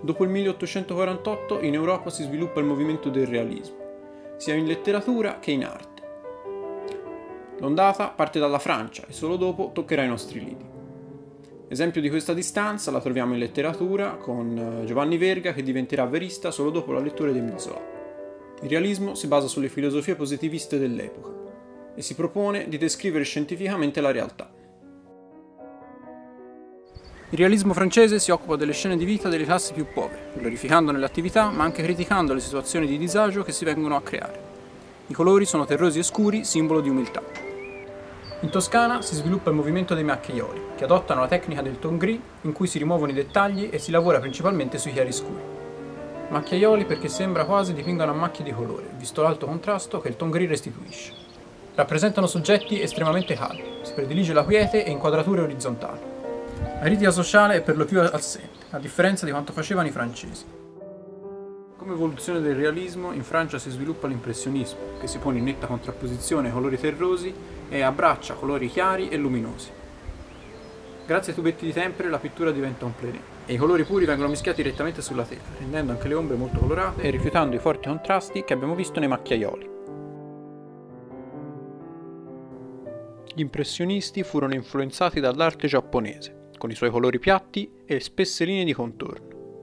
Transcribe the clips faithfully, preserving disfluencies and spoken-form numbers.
Dopo il milleottocentoquarantotto in Europa si sviluppa il movimento del realismo, sia in letteratura che in arte. L'ondata parte dalla Francia e solo dopo toccherà i nostri lidi. Esempio di questa distanza la troviamo in letteratura con Giovanni Verga, che diventerà verista solo dopo la lettura di Émile Zola. Il realismo si basa sulle filosofie positiviste dell'epoca e si propone di descrivere scientificamente la realtà. Il realismo francese si occupa delle scene di vita delle classi più povere, glorificandone le attività ma anche criticando le situazioni di disagio che si vengono a creare. I colori sono terrosi e scuri, simbolo di umiltà. In Toscana si sviluppa il movimento dei macchiaioli, che adottano la tecnica del ton gris, in cui si rimuovono i dettagli e si lavora principalmente sui chiaroscuri. Macchiaioli perché sembra quasi dipingano a macchie di colore, visto l'alto contrasto che il ton gris restituisce. Rappresentano soggetti estremamente caldi, si predilige la quiete e inquadrature orizzontali. La critica sociale è per lo più assente, a differenza di quanto facevano i francesi. Come evoluzione del realismo, in Francia si sviluppa l'impressionismo, che si pone in netta contrapposizione ai colori terrosi e abbraccia colori chiari e luminosi. Grazie ai tubetti di tempera la pittura diventa un plein e i colori puri vengono mischiati direttamente sulla tela, rendendo anche le ombre molto colorate e rifiutando i forti contrasti che abbiamo visto nei macchiaioli. Gli impressionisti furono influenzati dall'arte giapponese, con i suoi colori piatti e spesse linee di contorno.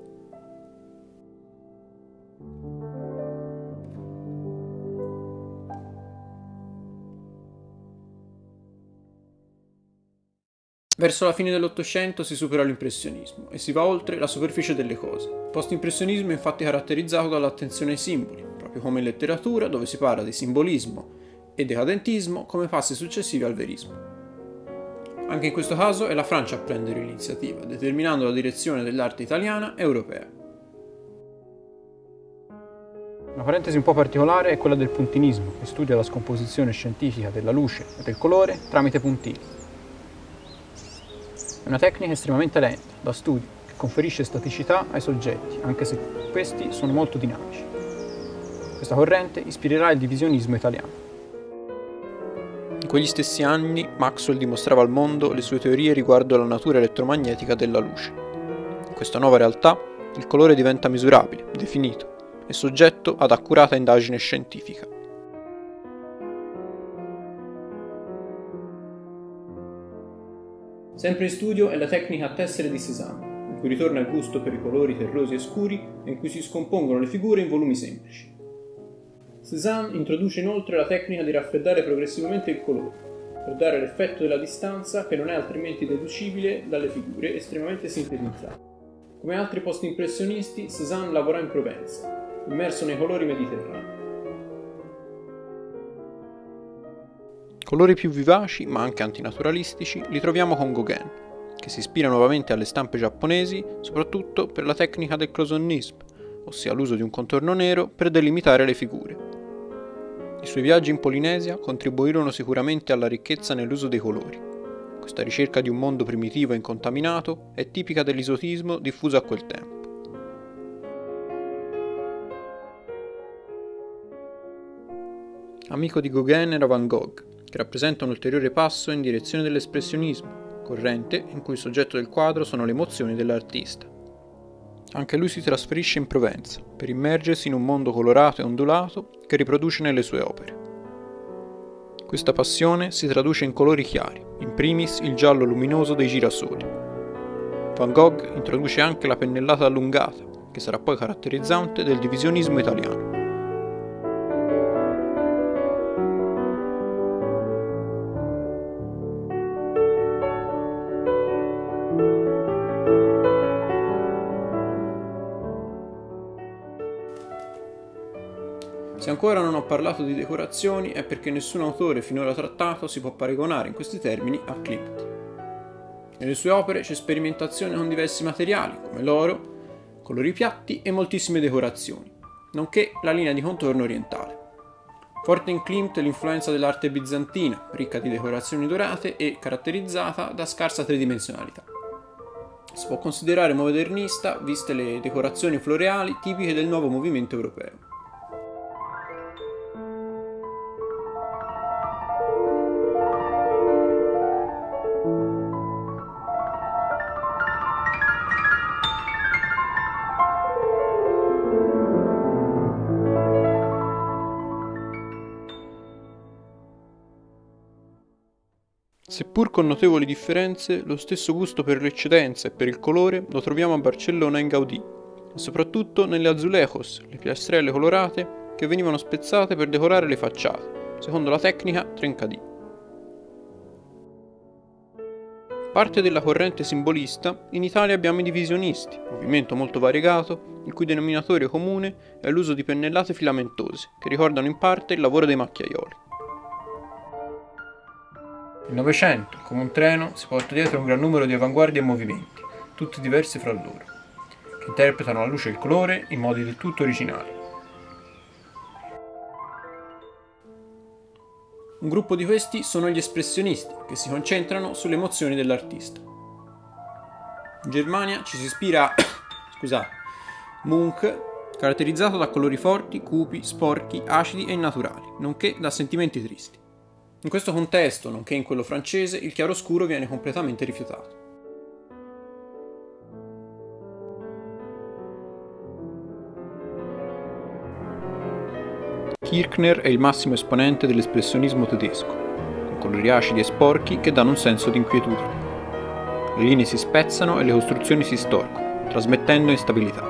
Verso la fine dell'Ottocento si supera l'impressionismo e si va oltre la superficie delle cose. Il post-impressionismo è infatti caratterizzato dall'attenzione ai simboli, proprio come in letteratura, dove si parla di simbolismo e decadentismo come passi successivi al verismo. Anche in questo caso è la Francia a prendere l'iniziativa, determinando la direzione dell'arte italiana e europea. Una parentesi un po' particolare è quella del puntinismo, che studia la scomposizione scientifica della luce e del colore tramite puntini. È una tecnica estremamente lenta, da studio, che conferisce staticità ai soggetti, anche se questi sono molto dinamici. Questa corrente ispirerà il divisionismo italiano. In quegli stessi anni Maxwell dimostrava al mondo le sue teorie riguardo alla natura elettromagnetica della luce. In questa nuova realtà il colore diventa misurabile, definito e soggetto ad accurata indagine scientifica. Sempre in studio è la tecnica a tessere di Cézanne, in cui ritorna il gusto per i colori terrosi e scuri e in cui si scompongono le figure in volumi semplici. Cézanne introduce inoltre la tecnica di raffreddare progressivamente il colore, per dare l'effetto della distanza che non è altrimenti deducibile dalle figure estremamente sintetizzate. Come altri post-impressionisti, Cézanne lavorò in Provenza, immerso nei colori mediterranei. Colori più vivaci, ma anche antinaturalistici, li troviamo con Gauguin, che si ispira nuovamente alle stampe giapponesi, soprattutto per la tecnica del cloisonnisme, ossia l'uso di un contorno nero per delimitare le figure. I suoi viaggi in Polinesia contribuirono sicuramente alla ricchezza nell'uso dei colori. Questa ricerca di un mondo primitivo e incontaminato è tipica dell'isotismo diffuso a quel tempo. Amico di Gauguin era Van Gogh, che rappresenta un ulteriore passo in direzione dell'espressionismo, corrente in cui il soggetto del quadro sono le emozioni dell'artista. Anche lui si trasferisce in Provenza, per immergersi in un mondo colorato e ondulato che riproduce nelle sue opere. Questa passione si traduce in colori chiari, in primis il giallo luminoso dei girasoli. Van Gogh introduce anche la pennellata allungata, che sarà poi caratterizzante del divisionismo italiano. Se ancora non ho parlato di decorazioni è perché nessun autore finora trattato si può paragonare in questi termini a Klimt. Nelle sue opere c'è sperimentazione con diversi materiali, come l'oro, colori piatti e moltissime decorazioni, nonché la linea di contorno orientale. Forte in Klimt l'influenza dell'arte bizantina, ricca di decorazioni dorate e caratterizzata da scarsa tridimensionalità. Si può considerare modernista viste le decorazioni floreali tipiche del nuovo movimento europeo. Seppur con notevoli differenze, lo stesso gusto per l'eccedenza e per il colore lo troviamo a Barcellona in Gaudì, e soprattutto nelle azulejos, le piastrelle colorate che venivano spezzate per decorare le facciate, secondo la tecnica Trencadì. Parte della corrente simbolista, in Italia abbiamo i divisionisti, movimento molto variegato, il cui denominatore comune è l'uso di pennellate filamentose, che ricordano in parte il lavoro dei macchiaioli. Il Novecento, come un treno, si porta dietro un gran numero di avanguardie e movimenti, tutti diversi fra loro, che interpretano la luce e il colore in modi del tutto originali. Un gruppo di questi sono gli espressionisti, che si concentrano sulle emozioni dell'artista. In Germania ci si ispira a scusate, Munch, caratterizzato da colori forti, cupi, sporchi, acidi e innaturali, nonché da sentimenti tristi. In questo contesto, nonché in quello francese, il chiaroscuro viene completamente rifiutato. Kirchner è il massimo esponente dell'espressionismo tedesco, con colori acidi e sporchi che danno un senso di inquietudine. Le linee si spezzano e le costruzioni si storcono, trasmettendo instabilità.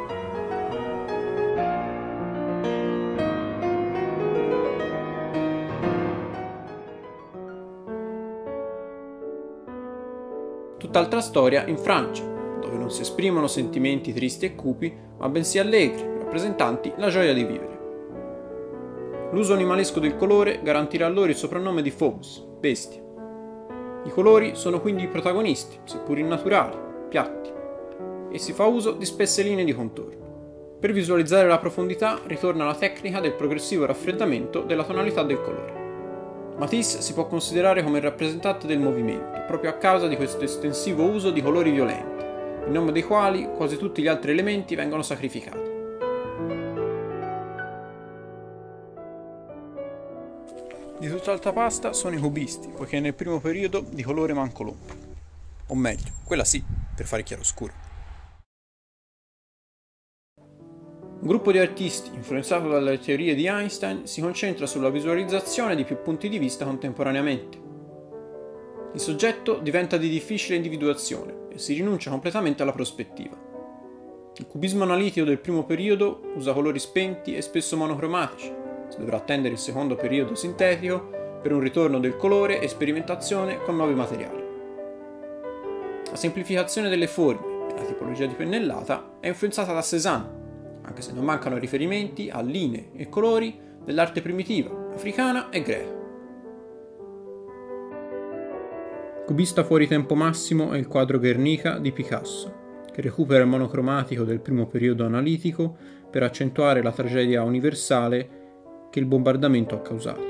Tutt'altra storia in Francia, dove non si esprimono sentimenti tristi e cupi, ma bensì allegri, rappresentanti la gioia di vivere. L'uso animalesco del colore garantirà loro il soprannome di Phobos, bestia. I colori sono quindi i protagonisti, seppur innaturali, piatti, e si fa uso di spesse linee di contorno. Per visualizzare la profondità ritorna la tecnica del progressivo raffreddamento della tonalità del colore. Matisse si può considerare come il rappresentante del movimento, proprio a causa di questo estensivo uso di colori violenti, in nome dei quali quasi tutti gli altri elementi vengono sacrificati. Di tutt'altra pasta sono i cubisti, poiché nel primo periodo di colore manco l'ombra. O meglio, quella sì, per fare chiaroscuro. Un gruppo di artisti, influenzato dalle teorie di Einstein, si concentra sulla visualizzazione di più punti di vista contemporaneamente. Il soggetto diventa di difficile individuazione e si rinuncia completamente alla prospettiva. Il cubismo analitico del primo periodo usa colori spenti e spesso monocromatici. Si dovrà attendere il secondo periodo sintetico per un ritorno del colore e sperimentazione con nuovi materiali. La semplificazione delle forme e la tipologia di pennellata è influenzata da Cézanne, anche se non mancano riferimenti a linee e colori dell'arte primitiva, africana e greca. Cubista fuori tempo massimo è il quadro Guernica di Picasso, che recupera il monocromatico del primo periodo analitico per accentuare la tragedia universale che il bombardamento ha causato.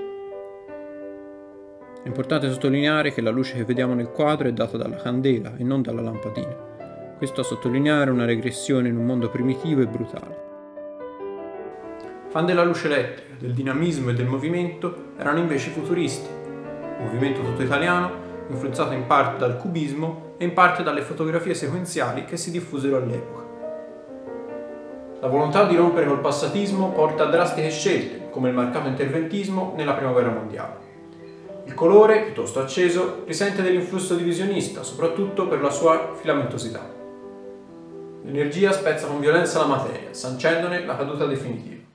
È importante sottolineare che la luce che vediamo nel quadro è data dalla candela e non dalla lampadina. Questo a sottolineare una regressione in un mondo primitivo e brutale. Fan della luce elettrica, del dinamismo e del movimento erano invece i futuristi, un movimento tutto italiano influenzato in parte dal cubismo e in parte dalle fotografie sequenziali che si diffusero all'epoca. La volontà di rompere col passatismo porta a drastiche scelte, come il marcato interventismo nella Prima Guerra Mondiale. Il colore, piuttosto acceso, risente dell'influsso divisionista, soprattutto per la sua filamentosità. L'energia spezza con violenza la materia, sancendone la caduta definitiva.